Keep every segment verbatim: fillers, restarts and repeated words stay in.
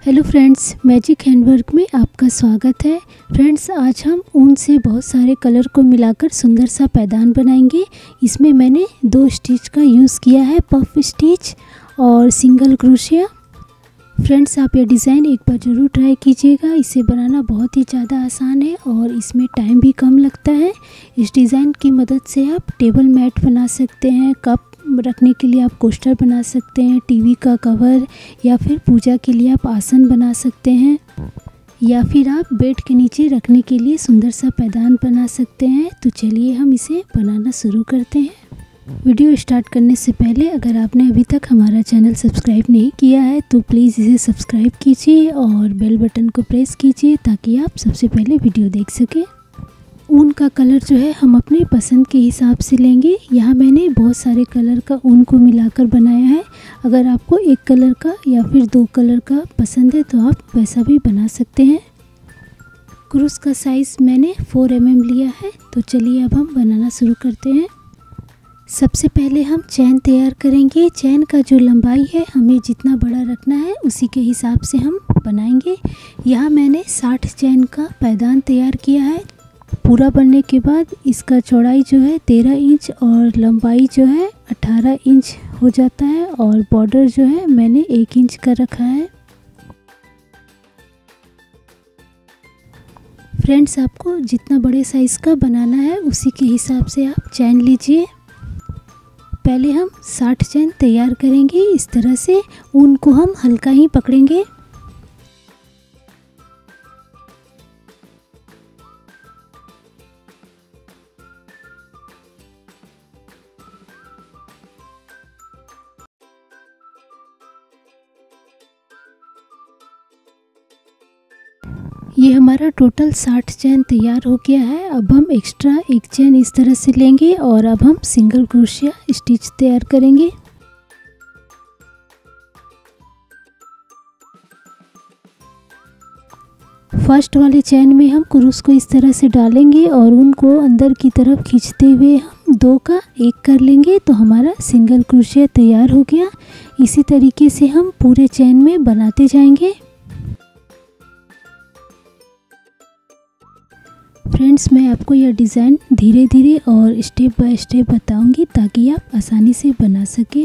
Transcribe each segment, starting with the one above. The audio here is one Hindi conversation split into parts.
हेलो फ्रेंड्स, मैजिक हैंडवर्क में आपका स्वागत है। फ्रेंड्स, आज हम ऊन से बहुत सारे कलर को मिलाकर सुंदर सा पैदान बनाएंगे। इसमें मैंने दो स्टिच का यूज़ किया है, पफ स्टिच और सिंगल क्रोशिया। फ्रेंड्स, आप ये डिज़ाइन एक बार ज़रूर ट्राई कीजिएगा। इसे बनाना बहुत ही ज़्यादा आसान है और इसमें टाइम भी कम लगता है। इस डिज़ाइन की मदद से आप टेबल मैट बना सकते हैं, कप रखने के लिए आप कोस्टर बना सकते हैं, टीवी का कवर, या फिर पूजा के लिए आप आसन बना सकते हैं, या फिर आप बेड के नीचे रखने के लिए सुंदर सा पैदान बना सकते हैं। तो चलिए हम इसे बनाना शुरू करते हैं। वीडियो स्टार्ट करने से पहले अगर आपने अभी तक हमारा चैनल सब्सक्राइब नहीं किया है तो प्लीज़ इसे सब्सक्राइब कीजिए और बेल बटन को प्रेस कीजिए ताकि आप सबसे पहले वीडियो देख सकें। ऊन का कलर जो है हम अपनी पसंद के हिसाब से लेंगे। यहाँ मैंने बहुत सारे कलर का ऊन को मिलाकर बनाया है। अगर आपको एक कलर का या फिर दो कलर का पसंद है तो आप वैसा भी बना सकते हैं। क्रूस का साइज़ मैंने फोर एम एम लिया है। तो चलिए अब हम बनाना शुरू करते हैं। सबसे पहले हम चैन तैयार करेंगे। चैन का जो लंबाई है हमें जितना बड़ा रखना है उसी के हिसाब से हम बनाएंगे। यहाँ मैंने साठ चैन का पैदान तैयार किया है। पूरा बनने के बाद इसका चौड़ाई जो है तेरह इंच और लंबाई जो है अठारह इंच हो जाता है और बॉर्डर जो है मैंने एक इंच का रखा है। फ्रेंड्स, आपको जितना बड़े साइज़ का बनाना है उसी के हिसाब से आप चैन लीजिए। पहले हम साठ चैन तैयार करेंगे। इस तरह से ऊन को हम हल्का ही पकड़ेंगे। ये हमारा टोटल साठ चैन तैयार हो गया है। अब हम एक्स्ट्रा एक चैन इस तरह से लेंगे और अब हम सिंगल क्रोशिया स्टिच तैयार करेंगे। फर्स्ट वाले चैन में हम क्रूस को इस तरह से डालेंगे और उनको अंदर की तरफ खींचते हुए हम दो का एक कर लेंगे तो हमारा सिंगल क्रोशिया तैयार हो गया। इसी तरीके से हम पूरे चैन में बनाते जाएंगे। फ्रेंड्स, मैं आपको यह डिज़ाइन धीरे धीरे और स्टेप बाय स्टेप बताऊंगी ताकि आप आसानी से बना सकें।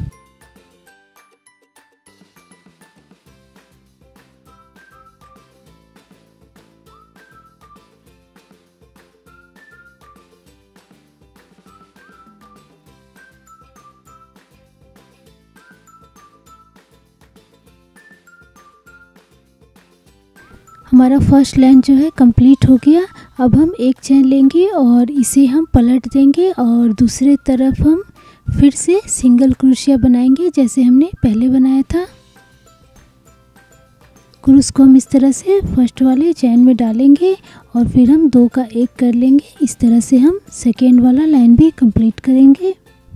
हमारा फर्स्ट लाइन जो है कंप्लीट हो गया। अब हम एक चैन लेंगे और इसे हम पलट देंगे और दूसरे तरफ हम फिर से सिंगल क्रोशिया बनाएंगे जैसे हमने पहले बनाया था। क्रूस को हम इस तरह से फर्स्ट वाले चैन में डालेंगे और फिर हम दो का एक कर लेंगे। इस तरह से हम सेकेंड वाला लाइन भी कंप्लीट करेंगे।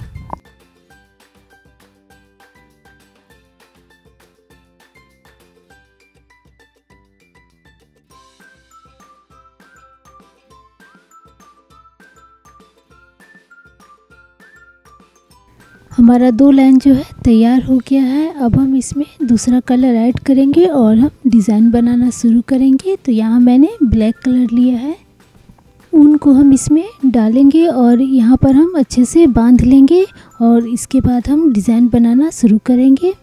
हमारा दो लाइन जो है तैयार हो गया है। अब हम इसमें दूसरा कलर ऐड करेंगे और हम डिज़ाइन बनाना शुरू करेंगे। तो यहाँ मैंने ब्लैक कलर लिया है। ऊन को हम इसमें डालेंगे और यहाँ पर हम अच्छे से बांध लेंगे और इसके बाद हम डिज़ाइन बनाना शुरू करेंगे।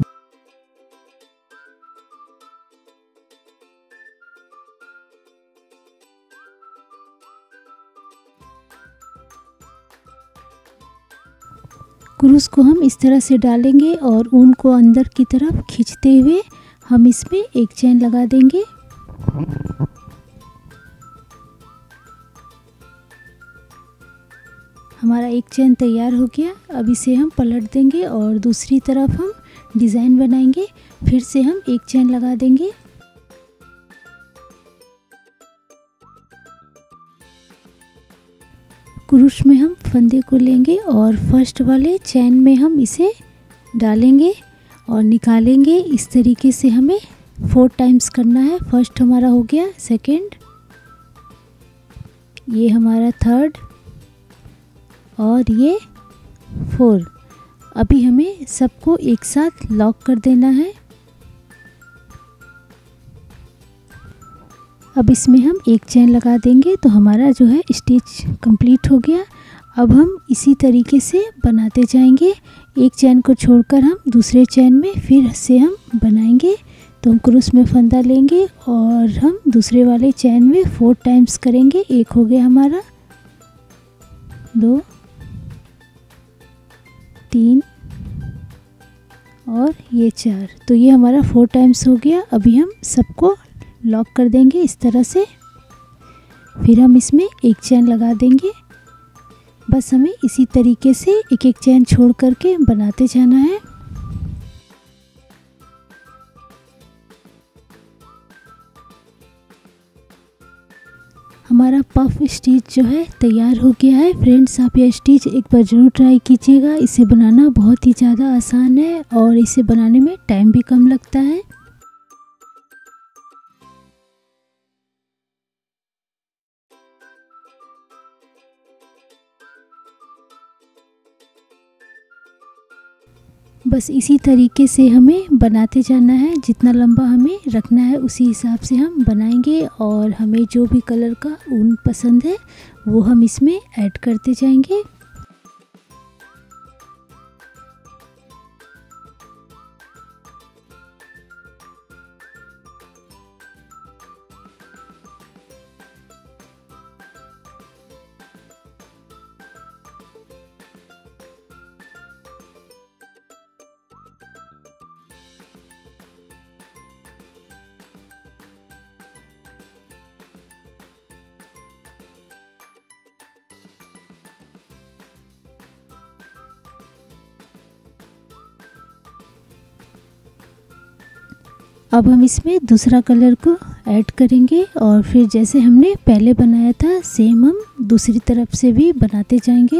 क्रूस को हम इस तरह से डालेंगे और ऊन को अंदर की तरफ खींचते हुए हम इसमें एक चैन लगा देंगे। हमारा एक चैन तैयार हो गया। अब इसे हम पलट देंगे और दूसरी तरफ हम डिज़ाइन बनाएंगे। फिर से हम एक चैन लगा देंगे। क्रूस में हम फंदे को लेंगे और फर्स्ट वाले चैन में हम इसे डालेंगे और निकालेंगे। इस तरीके से हमें फोर टाइम्स करना है। फर्स्ट हमारा हो गया, सेकंड, ये हमारा थर्ड और ये फोर। अभी हमें सबको एक साथ लॉक कर देना है। अब इसमें हम एक चेन लगा देंगे तो हमारा जो है स्टिच कंप्लीट हो गया। अब हम इसी तरीके से बनाते जाएंगे। एक चैन को छोड़कर हम दूसरे चैन में फिर से हम बनाएंगे। तो हम क्रूस में फंदा लेंगे और हम दूसरे वाले चैन में फोर टाइम्स करेंगे। एक हो गया हमारा, दो, तीन और ये चार। तो ये हमारा फोर टाइम्स हो गया। अभी हम सबको लॉक कर देंगे इस तरह से। फिर हम इसमें एक चैन लगा देंगे। बस हमें इसी तरीके से एक एक चैन छोड़ करके बनाते जाना है। हमारा पफ स्टिच जो है तैयार हो गया है। फ्रेंड्स, आप यह स्टिच एक बार ज़रूर ट्राई कीजिएगा। इसे बनाना बहुत ही ज़्यादा आसान है और इसे बनाने में टाइम भी कम लगता है। बस इसी तरीके से हमें बनाते जाना है। जितना लंबा हमें रखना है उसी हिसाब से हम बनाएंगे और हमें जो भी कलर का ऊन पसंद है वो हम इसमें ऐड करते जाएंगे। अब हम इसमें दूसरा कलर को ऐड करेंगे और फिर जैसे हमने पहले बनाया था सेम हम दूसरी तरफ से भी बनाते जाएंगे।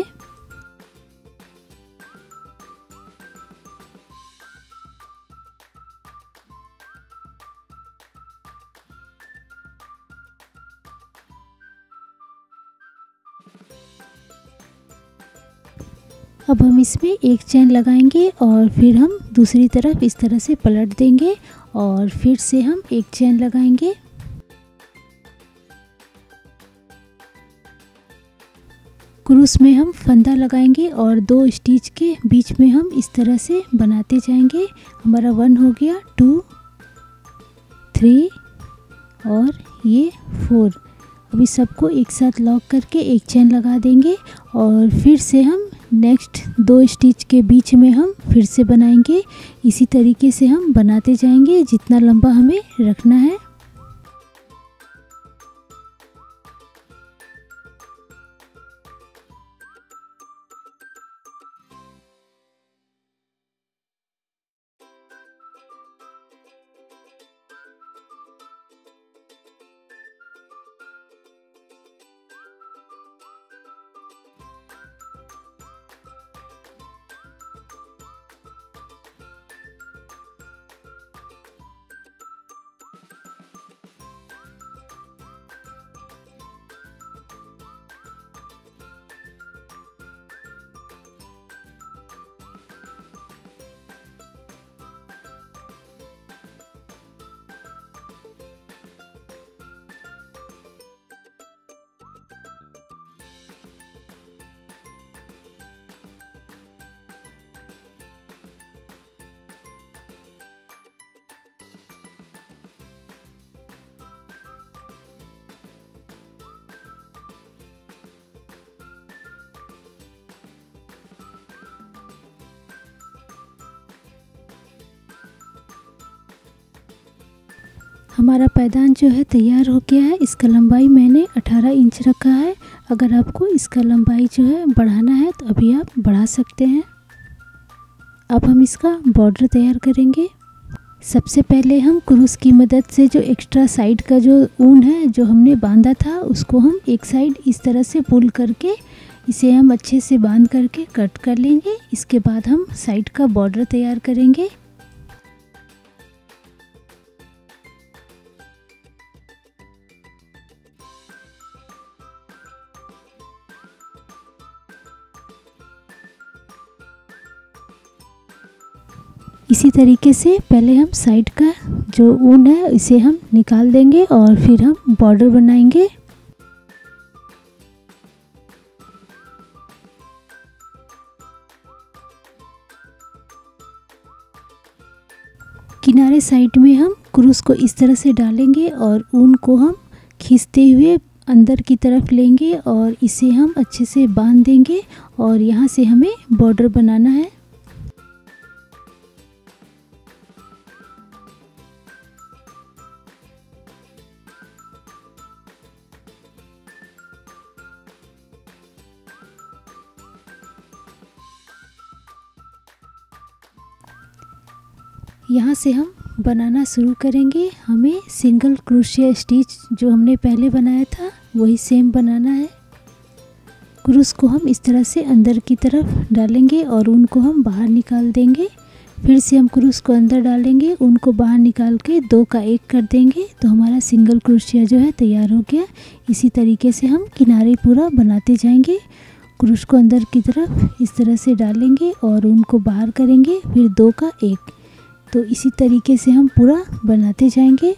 अब हम इसमें एक चैन लगाएंगे और फिर हम दूसरी तरफ इस तरह से पलट देंगे और फिर से हम एक चैन लगाएंगे। क्रूस में हम फंदा लगाएंगे और दो स्टिच के बीच में हम इस तरह से बनाते जाएंगे। हमारा वन हो गया, टू, थ्री और ये फोर। अभी सबको एक साथ लॉक करके एक चैन लगा देंगे और फिर से हम नेक्स्ट दो स्टिच के बीच में हम फिर से बनाएंगे। इसी तरीके से हम बनाते जाएंगे जितना लंबा हमें रखना है। हमारा पैदान जो है तैयार हो गया है। इसका लंबाई मैंने अठारह इंच रखा है। अगर आपको इसका लंबाई जो है बढ़ाना है तो अभी आप बढ़ा सकते हैं। अब हम इसका बॉर्डर तैयार करेंगे। सबसे पहले हम क्रूस की मदद से जो एक्स्ट्रा साइड का जो ऊन है जो हमने बांधा था उसको हम एक साइड इस तरह से पुल करके इसे हम अच्छे से बांध करके कट कर लेंगे। इसके बाद हम साइड का बॉर्डर तैयार करेंगे। इसी तरीके से पहले हम साइड का जो ऊन है इसे हम निकाल देंगे और फिर हम बॉर्डर बनाएंगे। किनारे साइड में हम क्रूस को इस तरह से डालेंगे और ऊन को हम खींचते हुए अंदर की तरफ लेंगे और इसे हम अच्छे से बांध देंगे और यहाँ से हमें बॉर्डर बनाना है। यहाँ से हम बनाना शुरू करेंगे। हमें सिंगल क्रोशिया स्टिच जो हमने पहले बनाया था वही सेम बनाना है। क्रूस को हम इस तरह से अंदर की तरफ डालेंगे और ऊन को हम बाहर निकाल देंगे। फिर से हम क्रूस को अंदर डालेंगे, ऊन को बाहर निकाल के दो का एक कर देंगे तो हमारा सिंगल क्रोशिया जो है तैयार हो गया। इसी तरीके से हम किनारे पूरा बनाते जाएंगे। क्रूस को अंदर की तरफ इस तरह से डालेंगे और ऊन को बाहर करेंगे, फिर दो का एक। तो इसी तरीके से हम पूरा बनाते जाएंगे।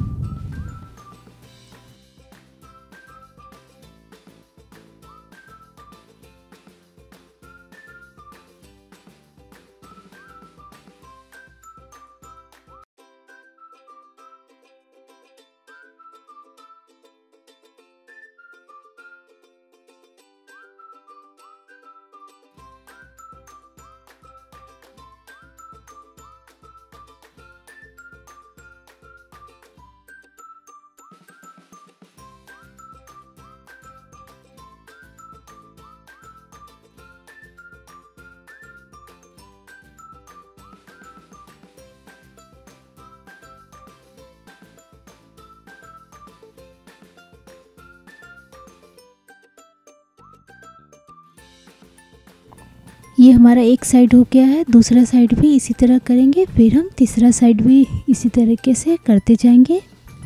ये हमारा एक साइड हो गया है, दूसरा साइड भी इसी तरह करेंगे। फिर हम तीसरा साइड भी इसी तरीके से करते जाएंगे।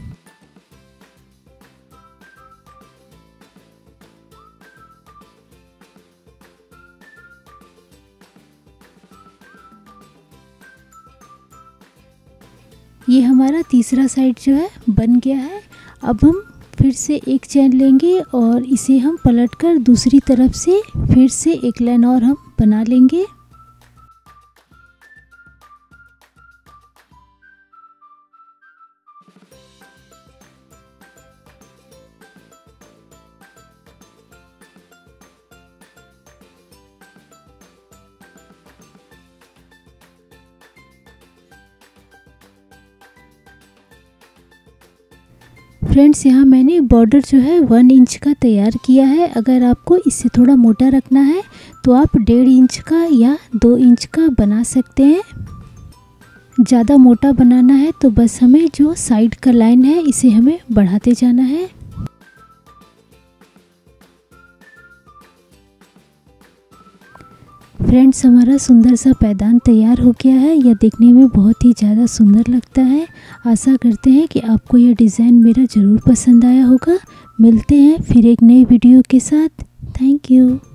ये हमारा तीसरा साइड जो है बन गया है। अब हम फिर से एक चैन लेंगे और इसे हम पलटकर दूसरी तरफ से फिर से एक लाइन और हम बना लेंगे। फ्रेंड्स, यहाँ मैंने बॉर्डर जो है वन इंच का तैयार किया है। अगर आपको इससे थोड़ा मोटा रखना है तो आप डेढ़ इंच का या दो इंच का बना सकते हैं। ज़्यादा मोटा बनाना है तो बस हमें जो साइड का लाइन है इसे हमें बढ़ाते जाना है। फ्रेंड्स, हमारा सुंदर सा पैदान तैयार हो गया है। यह देखने में बहुत ही ज़्यादा सुंदर लगता है। आशा करते हैं कि आपको यह डिज़ाइन मेरा ज़रूर पसंद आया होगा। मिलते हैं फिर एक नई वीडियो के साथ। Thank you.